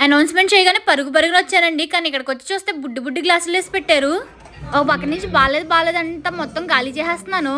Announcement చేయగానే పరుగు పరుగున వచ్చానండి. కానీ ఇక్కడికి వచ్చి చూస్తే బుడ్డి బుడ్డి గ్లాసులు వేసి పెట్టారు. ఒక పక్క నుంచి బాలేదంతా మొత్తం ఖాళీ చేసేస్తున్నాను.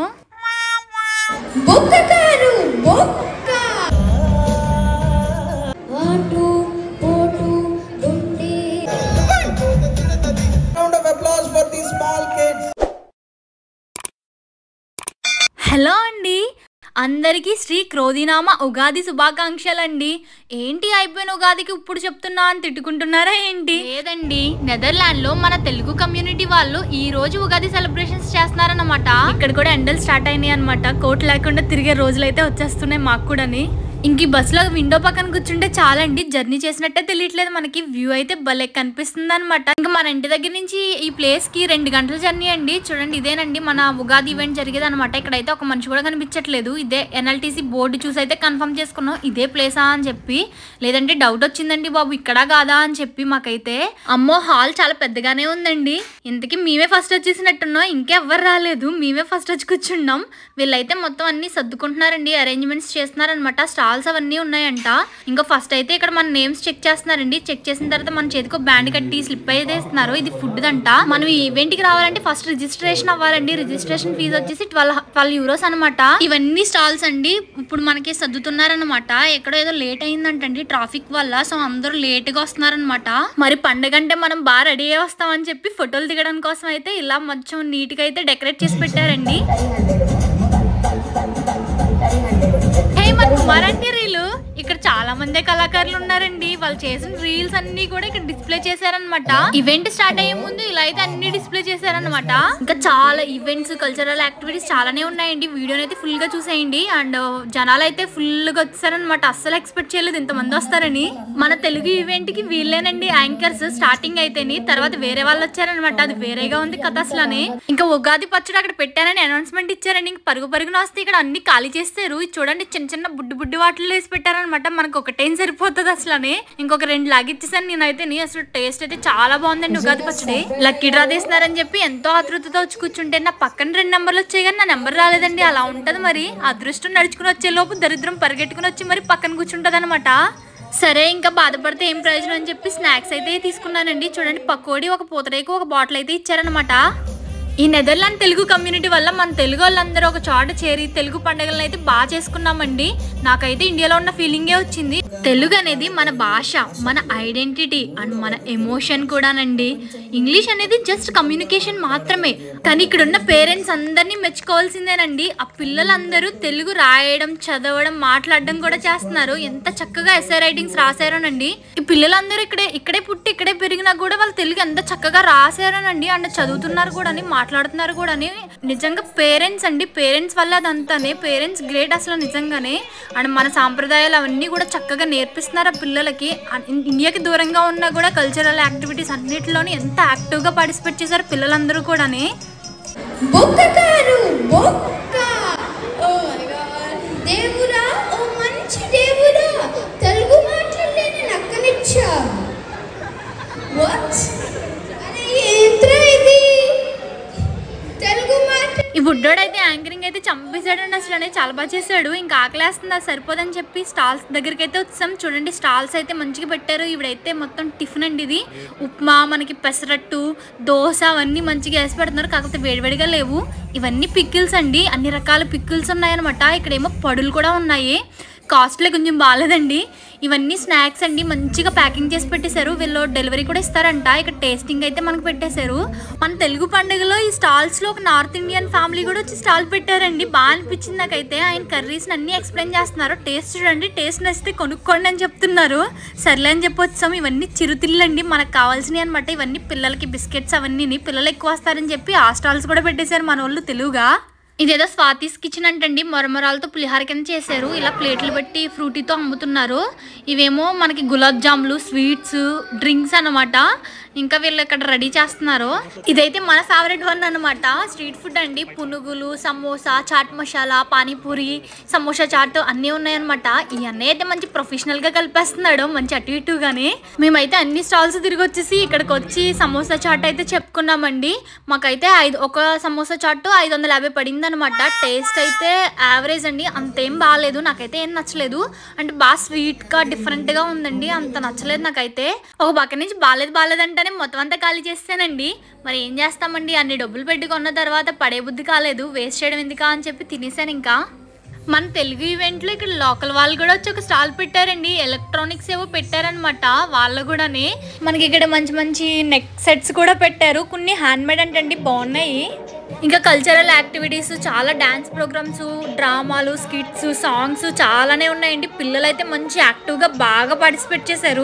హలో అండి, అందరికీ శ్రీ క్రోధినామ ఉగాది శుభాకాంక్షలండి. ఏంటి అయిపోయిన ఉగాదికి ఇప్పుడు చెప్తున్నా అని తిట్టుకుంటున్నారా ఏంటి? లేదండి, నెదర్లాండ్ లో మన తెలుగు కమ్యూనిటీ వాళ్ళు ఈ రోజు ఉగాది సెలబ్రేషన్స్ చేస్తున్నారన్నమాట. ఇక్కడ కూడా ఎండలు స్టార్ట్ అయినాయి అనమాట. కోట్ లేకుండా తిరిగే రోజులైతే వచ్చేస్తున్నాయి మాకు కూడాని. ఇంక బస్సులో విండో పక్కన కూర్చుంటే చాలండి, జర్నీ చేసినట్టే తెలియట్లేదు. మనకి వ్యూ అయితే భలే కనిపిస్తుంది అనమాట. ఇంకా మన ఇంటి దగ్గర నుంచి ఈ ప్లేస్ కి 2 గంటల జర్నీ అండి. చూడండి, ఇదేనండి మన ఉగాది ఈవెంట్ జరిగేది అనమాట. ఇక్కడైతే ఒక మనిషి కూడా కనిపించట్లేదు. ఇదే ఎన్ఎల్టీసీ బోర్డు చూసి అయితే కన్ఫర్మ్ చేసుకున్నాం ఇదే ప్లేసా అని చెప్పి. లేదంటే డౌట్ వచ్చిందండి బాబు ఇక్కడ కాదా అని చెప్పి మాకైతే. అమ్మో, హాల్ చాలా పెద్దగానే ఉందండి. ఇంతకీ మేమే ఫస్ట్ వచ్చేసినట్టున్నాం, ఇంకెవ్వరు రాలేదు, మేమే ఫస్ట్ వచ్చి కూర్చున్నాం. వీళ్ళైతే మొత్తం అన్ని సర్దుకుంటున్నారండి, అరేంజ్మెంట్స్ చేస్తున్నారనమాట. స్టాల్స్ అవన్నీ ఉన్నాయంట. ఇంకా ఫస్ట్ అయితే ఇక్కడ మన నేమ్స్ చెక్ చేస్తున్నారండి. చెక్ చేసిన తర్వాత మన చేతికి బ్యాండ్ కట్టి స్లిప్ అయితే ఇస్తున్నారు. ఇది ఫుడ్ దంట. మనం ఈ ఈవెంట్ కి రావాలంటే ఫస్ట్ రిజిస్ట్రేషన్ అవ్వాలండి. రిజిస్ట్రేషన్ ఫీజు వచ్చేసి 12 euros అనమాట. ఇవన్నీ స్టాల్స్ అండి. ఇప్పుడు మనకి సర్దుతున్నారనమాట. ఎక్కడో ఏదో లేట్ అయిందంటండి ట్రాఫిక్ వల్ల. సో అందరూ లేట్ గా వస్తున్నారనమాట. మరి పండగ అంటే మనం బాగా రెడీ అయ్యి వస్తామని చెప్పి ఫోటోలు దిగడం కోసం అయితే ఇలా కొంచెం నీట్ గా అయితే డెకరేట్ చేసి పెట్టారండి. కుమారంటి రీలు ఇక్కడ చాలా మంది కళాకారులు ఉన్నారండి. వాళ్ళు చేసిన రీల్స్ అన్ని కూడా ఇక్కడ డిస్ప్లే చేశారనమాట. ఈవెంట్ స్టార్ట్ అయ్యే ముందు ఇలా అయితే అన్ని డిస్ప్లే చేశారనమాట. ఇంకా చాలా ఈవెంట్స్, కల్చరల్ యాక్టివిటీస్ చాలానే ఉన్నాయండి. వీడియోని అయితే ఫుల్ గా చూసేయండి. అండ్ జనాలు అయితే ఫుల్ గా వచ్చారనమాట. అస్సలు ఎక్స్పెక్ట్ చేయలేదు ఇంతమంది వస్తారని. మన తెలుగు ఈవెంట్ కి వీళ్ళేనండి యాంకర్స్. స్టార్టింగ్ అయితేని తర్వాత వేరే వాళ్ళు వచ్చారనమాట. అది వేరేగా ఉంది కథ అసలని. ఇంకా ఉగాది పచ్చడి అక్కడ పెట్టారని అనౌన్స్మెంట్ ఇచ్చారండి. ఇంక పరుగున వస్తే ఇక్కడ అన్ని ఖాళీ చేస్తారు. చూడండి, చిన్న చిన్న బుడ్డి వాటిలో వేసి పెట్టారనమాట. మనకు ఒకటేం సరిపోతుంది అసలని. ఇంకొక 2 లాగిచ్చేసాను నేనైతే. అసలు టేస్ట్ అయితే చాలా బాగుందండి ఉగాది పచ్చడి. లక్కీ డ్రా తీస్తున్నారని చెప్పి ఎంతో ఆతృతతో వచ్చి కూర్చుంటే నా పక్కన 2 నెంబర్లు వచ్చాయి కానీ నా నెంబర్ రాలేదండి. అలా ఉంటది మరి. అదృష్టం నడుచుకుని వచ్చే లోపు దరిద్రం పరిగెట్టుకుని వచ్చి మరి పక్కన కూర్చుంటది అనమాట. సరే, ఇంకా బాధపడితే ఏం ప్రయోజనం అని చెప్పి స్నాక్స్ అయితే తీసుకున్నానండి. చూడండి, పకోడీ, ఒక పూతరేకు, ఒక బాటిల్ అయితే ఇచ్చారనమాట. ఈ నెదర్లాండ్ తెలుగు కమ్యూనిటీ వల్ల మన తెలుగు వాళ్ళందరూ ఒక చోట చేరి తెలుగు పండుగలను అయితే బాగా చేసుకున్నామండి. నాకైతే ఇండియాలో ఉన్న ఫీలింగే వచ్చింది. తెలుగు అనేది మన భాష, మన ఐడెంటిటీ అండ్ మన ఎమోషన్ కూడానండి. ఇంగ్లీష్ అనేది జస్ట్ కమ్యూనికేషన్ మాత్రమే. కానీ ఇక్కడ ఉన్న పేరెంట్స్ అందరినీ మెచ్చుకోవాల్సిందేనండి. ఆ పిల్లలందరూ తెలుగు రాయడం, చదవడం, మాట్లాడడం కూడా చేస్తున్నారు. ఎంత చక్కగా ఎస్ఏ రైటింగ్స్ రాశారోనండి. ఈ పిల్లలందరూ ఇక్కడే పుట్టి ఇక్కడే పెరిగినా కూడా వాళ్ళు తెలుగు ఎంత చక్కగా రాశారోనండి. అండ్ చదువుతున్నారు కూడా, మాట్లాడుతున్నారు కూడా. నిజంగా పేరెంట్స్ అండి, పేరెంట్స్ వల్ల అదంతానే. పేరెంట్స్ గ్రేట్ అసలు నిజంగానే. అండ్ మన సాంప్రదాయాలు అవన్నీ కూడా చక్కగా నేర్పిస్తున్నారు ఆ పిల్లలకి. ఇండియాకి దూరంగా ఉన్నా కూడా కల్చరల్ యాక్టివిటీస్ అన్నిటిలోని ఎంత యాక్టివ్గా పార్టిసిపేట్ చేశారు పిల్లలందరూ కూడా. ఈ బుడ్డోడైతే యాంకరింగ్ అయితే చంపేశాడండి అసలు. చాలా బాగా చేశాడు. ఇంకా ఆకలేస్తుంది, అది సరిపోదని చెప్పి స్టాల్స్ దగ్గరికి అయితే వచ్చాం. చూడండి, స్టాల్స్ అయితే మంచిగా పెట్టారు. ఇవిడైతే మొత్తం టిఫిన్ అండి. ఇది ఉప్మా, మనకి పెసరట్టు, దోశ అవన్నీ మంచిగా వేసి పెడుతున్నారు. కాకపోతే వేడివేడిగా లేవు. ఇవన్నీ పికిల్స్ అండి. అన్ని రకాల పికిల్స్ ఉన్నాయన్నమాట. ఇక్కడేమో పడులు కూడా ఉన్నాయి. కాస్ట్లీ కొంచెం బాగాలేదండి. ఇవన్నీ స్నాక్స్ అండి, మంచిగా ప్యాకింగ్ చేసి పెట్టేశారు. వీళ్ళు డెలివరీ కూడా ఇస్తారంట. ఇక్కడ టేస్టింగ్ అయితే మనకు పెట్టేశారు. మన తెలుగు పండుగలో ఈ స్టాల్స్లో ఒక నార్త్ ఇండియన్ ఫ్యామిలీ కూడా వచ్చి స్టాల్ పెట్టారండి. బాగా అనిపించింది నాకైతే. ఆయన కర్రీస్ అన్ని ఎక్స్ప్లెయిన్ చేస్తున్నారు. టేస్ట్ చూడండి, టేస్ట్ నచ్చితే కొనుక్కోండి అని చెప్తున్నారు. సర్లే అని చెప్పొచ్చాము. ఇవన్నీ చిరుతిళ్ళు అండి, మనకు కావాల్సినవి అనమాట. ఇవన్నీ పిల్లలకి బిస్కెట్స్ అవన్నీ. పిల్లలు ఎక్కువ వస్తారని చెప్పి ఆ స్టాల్స్ కూడా పెట్టేశారు మన వాళ్ళు తెలుగుగా. ఇదేదో స్వాతిస్ కిచెన్ అంటండి. మొరమరాలతో పులిహార కింద చేశారు. ఇలా ప్లేట్లు పెట్టి ఫ్రూటీతో అమ్ముతున్నారు. ఇవేమో మనకి గులాబ్ జాములు, స్వీట్స్, డ్రింక్స్ అనమాట. ఇంకా వీళ్ళు ఇక్కడ రెడీ చేస్తున్నారు. ఇదైతే మన ఫేవరెట్ వన్ అనమాట. స్ట్రీట్ ఫుడ్ అండి. పునుగులు, సమోసా, చాట్ మసాలా, పానీపూరి, సమోసా చాట్ అన్నీ ఉన్నాయన్నమాట. ఈ అన్నయ్య అయితే మంచి ప్రొఫెషనల్ గా కలిపేస్తున్నాడు, మంచి అటు ఇటుగానే. మేమైతే అన్ని స్టాల్స్ తిరిగి వచ్చేసి ఇక్కడికి వచ్చి సమోసా చాట్ అయితే చెప్పుకున్నామండి. మాకైతే ఒక సమోసా చాట్ 550 పడింది ఉందన్నమాట. టేస్ట్ అయితే యావరేజ్ అండి, అంతేం బాగాలేదు, నాకైతే ఏం నచ్చలేదు. అంటే బాగా స్వీట్గా డిఫరెంట్గా ఉందండి, అంత నచ్చలేదు నాకైతే. ఒక పక్క నుంచి బాగాలేదు అంటేనే మొత్తం అంతా ఖాళీ చేస్తానండి. మరి ఏం చేస్తామండి, అన్ని డబ్బులు పెట్టుకున్న తర్వాత పడే బుద్ధి కాలేదు, వేస్ట్ చేయడం ఎందుకా అని చెప్పి తినేసాను. ఇంకా మన తెలుగు ఈవెంట్లో ఇక్కడ లోకల్ వాళ్ళు కూడా వచ్చి ఒక స్టాల్ పెట్టారండి. ఎలక్ట్రానిక్స్ ఏవో పెట్టారనమాట వాళ్ళు కూడానే. మనకి ఇక్కడ మంచి మంచి నెక్ సెట్స్ కూడా పెట్టారు, కొన్ని హ్యాండ్మేడ్ అంటండి, బాగున్నాయి. ఇంకా కల్చరల్ యాక్టివిటీస్, చాలా డ్యాన్స్ ప్రోగ్రామ్స్, డ్రామాలు, స్కిట్స్, సాంగ్స్ చాలానే ఉన్నాయండి. పిల్లలు అయితే మంచి యాక్టివ్గా బాగా పార్టిసిపేట్ చేశారు.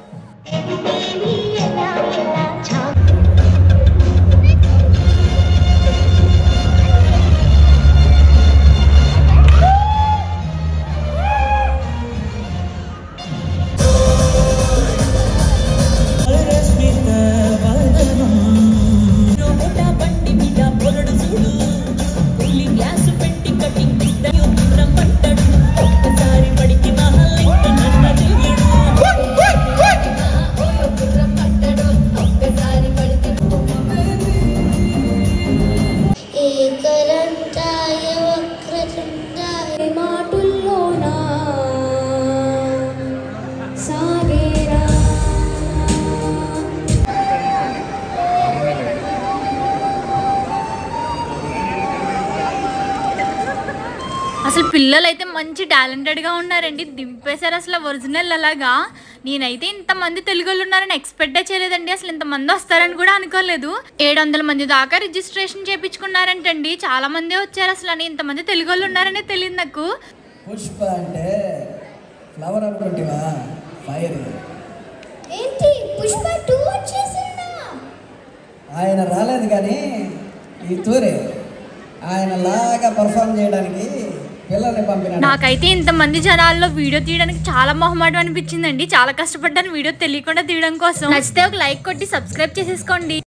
అసలు పిల్లలు అయితే మంచి టాలెంటెడ్గా ఉన్నారండి, దింపేశారు అసలు ఒరిజినల్ అలాగా. నేనైతే ఇంతమంది తెలుగు వాళ్ళు ఉన్నారని ఎక్స్పెక్టే చేయలేదండి, అసలు ఇంతమంది వస్తారని కూడా అనుకోలేదు. 700 మంది దాకా రిజిస్ట్రేషన్ చేయించుకున్నారంటండి, చాలా మంది వచ్చారు. అసలు అని ఇంతమంది తెలుగు వాళ్ళు ఉన్నారనే తెలియదు నాకు. పుష్ప అంటే ఫ్లవర్ అనుకుంటా, ఫైర్ ఏంటి పుష్ప 2 వచ్చేసిందా? ఆయన రాలేదు కానీ ఈ తూరి ఆయన లాగా పర్ఫామ్ చేయడానికి పిల్లల్ని పంపినాడు. నాకైతే ఇంతమంది జనాల్లో వీడియో తీయడానికి చాలా మొహమాటం అనిపించిందండి, చాలా కష్టపడ్డాను వీడియో తెలియకుండా తీయడం కోసం. నచ్చితే ఒక లైక్ కొట్టి సబ్స్క్రైబ్ చేసేసుకోండి.